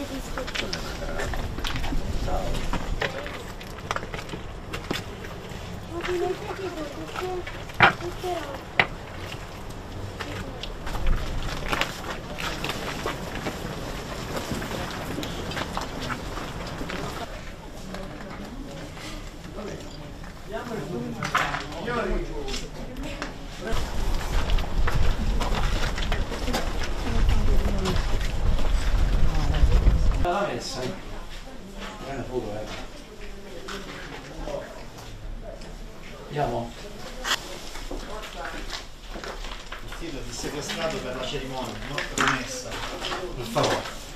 La messa, buona foto, Andiamo. Il titolo è sequestrato per la cerimonia, non per la messa. Per favore.